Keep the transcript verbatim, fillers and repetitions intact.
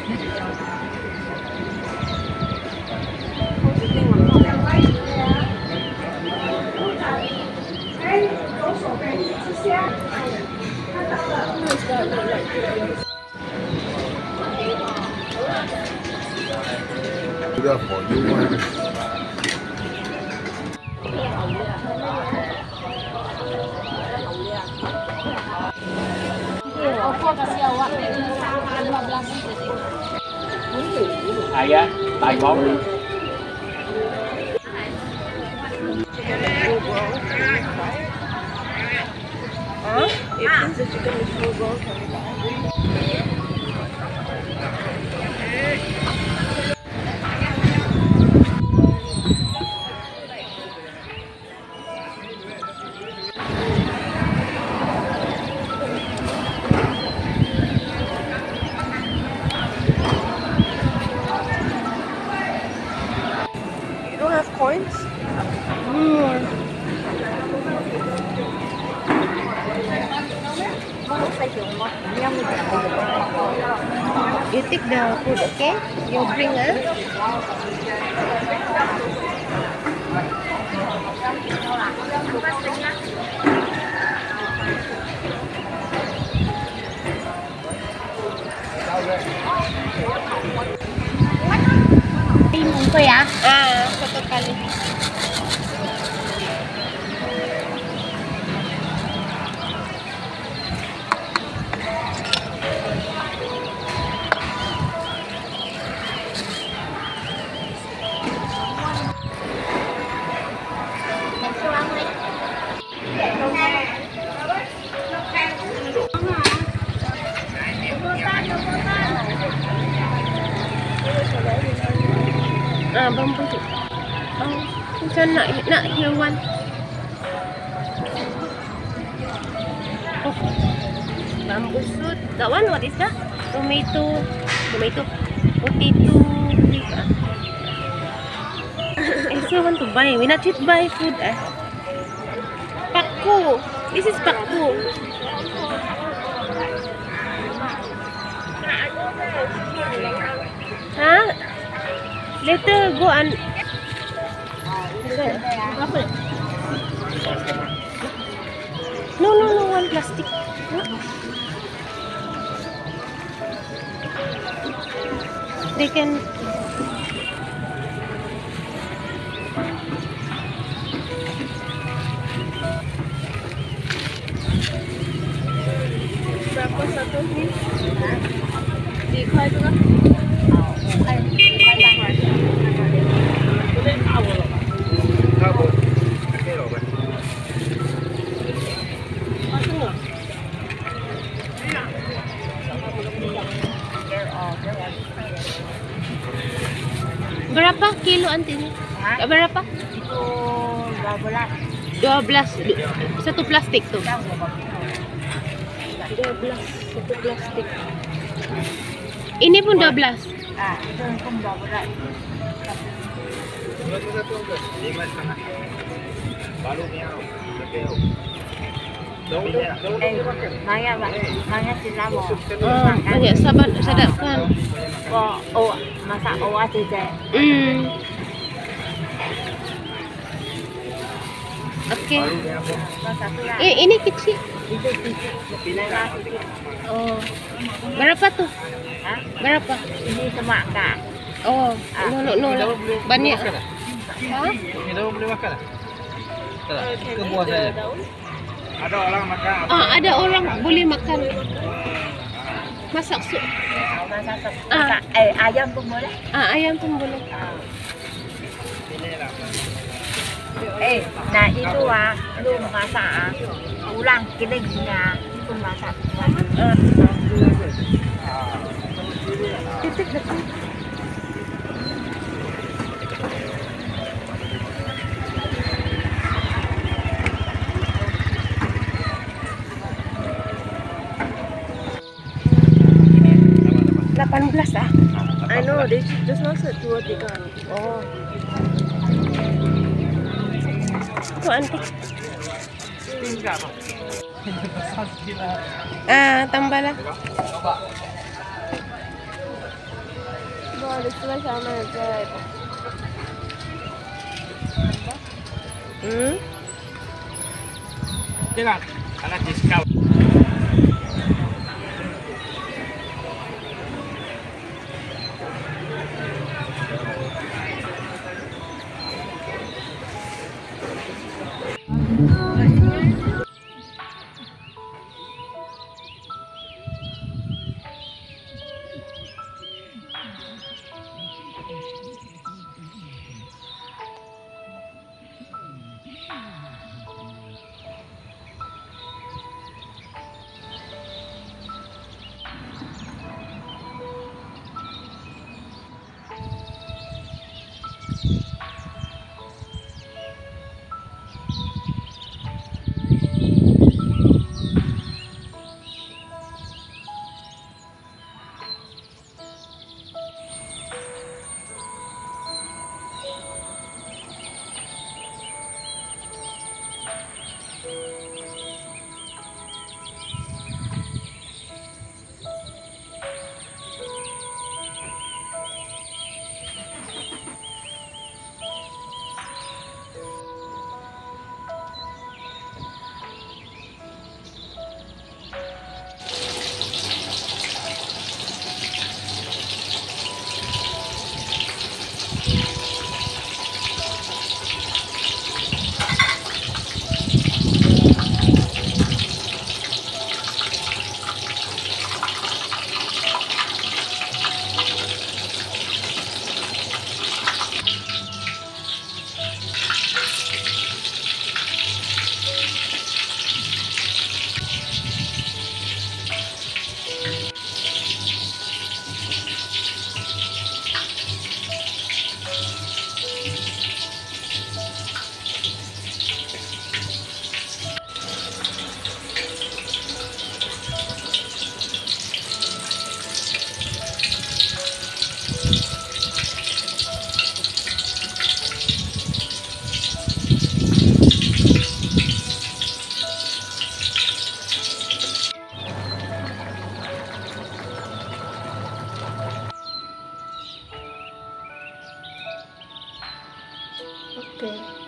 Udah for you one. Ayah, tài bóng. Huh? If this is chicken with full grown. You don't have coins? Mm. You take the food, okay? You bring us. Bingung ko ya? Ah, satu kali. Ah, bambu tu. Oh, macam nak nak hewan. Oh, bamboo shoot. That one, what is that? Tomato, tomato, potato. I still want to buy. We not yet buy food. Eh. Pakku. This is pakku. Huh? Later go and no no no one plastic. They can berapa satu ni? Tiga juga. Berapa kilo anti ini? Ha? Berapa? Itu dua belas. dua belas satu plastik tuh. dua belas satu plastik. Ini pun dua belas. Ah, itu pun dua belas. Eh, nanya Pak, nanya sila mo. Oh, banyak sabar sedapkan. Oh, oh, masak owa saja. Hmm. Oke. Masak Eh, ini kecil. itu sedikit. Oh. Berapa tuh? Hah? Berapa? Ini semakan. Oh, no no no. Banyak. Hah? Ini daun boleh makan tak? Tak. Ke buah saja. Ada orang makan. Ah, ada orang boleh makan. Masak sup. Masak sup. Ah. Masak, eh, ayam pun boleh. Ah, ayam pun boleh. Eh, nah itu ah, lu masak ah, ulang kilingnya itu masak. Eh, Titik dekat. delapan belas ah. I know, they just now said dua tiga. Oh. Itu antik. Ah, tambahlah. Oh, di sebelah sana aja itu. Hmm? Jangan, karena diskon. Oke.